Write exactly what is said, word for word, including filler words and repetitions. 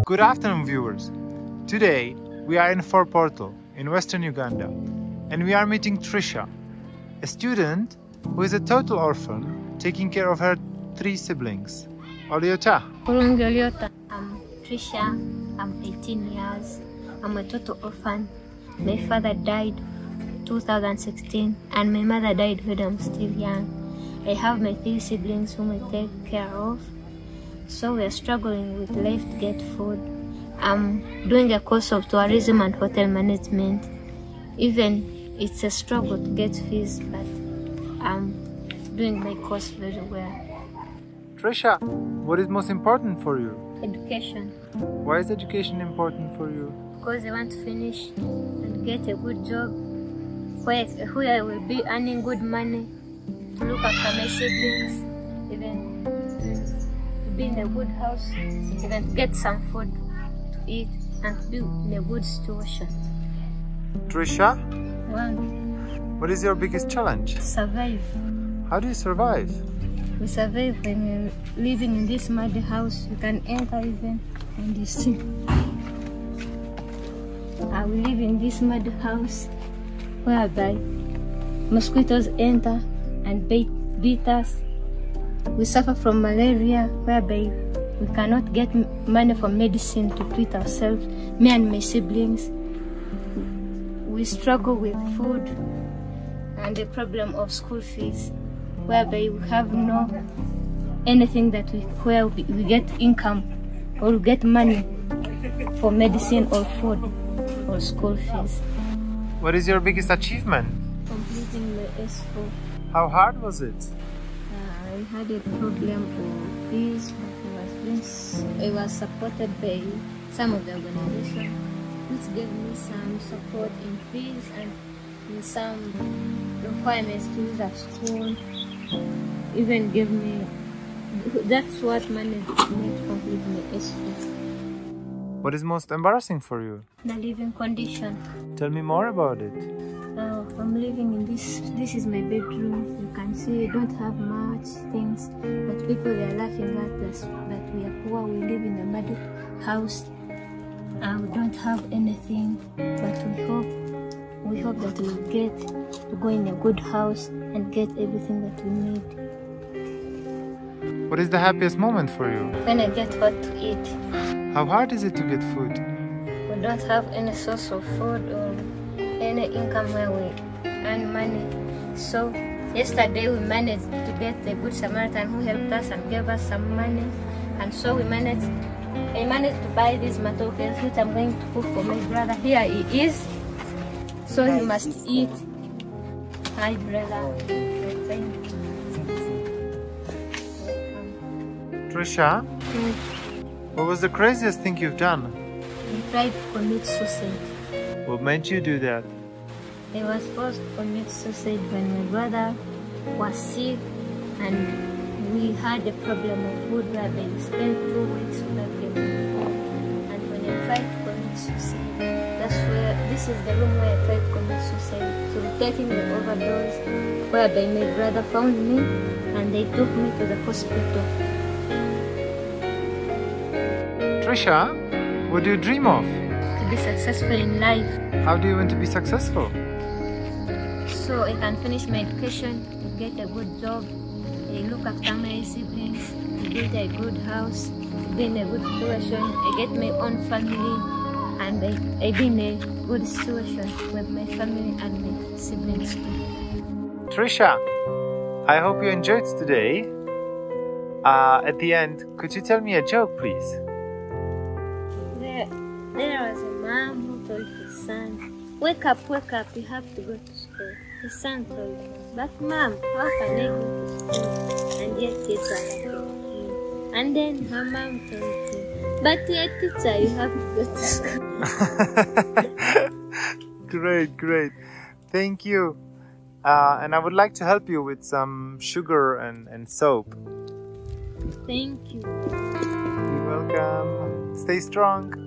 Good afternoon, viewers. Today we are in Fort Portal in western Uganda, and we are meeting Tricia, a student who is a total orphan taking care of her three siblings. Oliota. I'm Trisha. I'm eighteen years. I'm a total orphan. My father died two thousand sixteen and my mother died when I'm still young. I have my three siblings whom I take care of. So we are struggling with life to get food. I'm doing a course of tourism and hotel management. Even it's a struggle to get fees, but I'm doing my course very well. Trisha, what is most important for you? Education. Why is education important for you? Because I want to finish and get a good job where, where I will be earning good money to look after my siblings, even to be in a good house, even to get some food to eat and to be in a good situation. Trisha, One. What is your biggest challenge? Survive. How do you survive? We survive when you're living in this muddy house. You can enter even and you see. I will live in this muddy house whereby mosquitoes enter and bite, beat us. We suffer from malaria whereby we cannot get money for medicine to treat ourselves. Me and my siblings, we struggle with food and the problem of school fees, whereby we have no anything that we where we, we get income or we get money for medicine or food or school fees. What is your biggest achievement? Completing my S four. How hard was it? Uh, I had a problem of fees, but I was, being, I was supported by some of the organizations, which gave me some support in fees and in some requirements to use at school. Even gave me, that's what managed me to complete my S four. What is most embarrassing for you? The living condition. Tell me more about it. Uh, I'm living in this, this is my bedroom. You can see I don't have much things, but people they are laughing at us that we are poor, we live in a muddy house. Uh, we don't have anything, but we hope, we hope that we will get to go in a good house and get everything that we need. What is the happiest moment for you? When I get what to eat. How hard is it to get food? We don't have any source of food or any income where we earn money. So yesterday we managed to get a good Samaritan who helped us and gave us some money. And so we managed, I managed to buy these matokes which I'm going to cook for my brother. Here he is. So he must eat. Hi brother. Trisha, Mm. what was the craziest thing you've done? I tried to commit suicide. What made you do that? I was forced to commit suicide when my brother was sick and we had a problem of food where we spent two weeks without getting food. And when I tried to commit suicide, that's where, this is the room where I tried to commit suicide. So taking the overdose, whereby my brother found me and they took me to the hospital. Trisha, what do you dream of? To be successful in life. How do you want to be successful? So I can finish my education, to get a good job, I look after my siblings, to build a good house, to be in a good situation, I get my own family, and I, I be in a good situation with my family and my siblings too. Trisha, I hope you enjoyed today. Uh, at the end, could you tell me a joke, please? There, there was a mom who told his son, wake up, wake up, you have to go to school. His son told him, but mom, how can I go to school? And yet kids are laughing at me. And then her mom told him, but you're a teacher, you have to go to school. Great, great. Thank you. Uh, and I would like to help you with some sugar and, and soap. Thank you. You're welcome. Stay strong.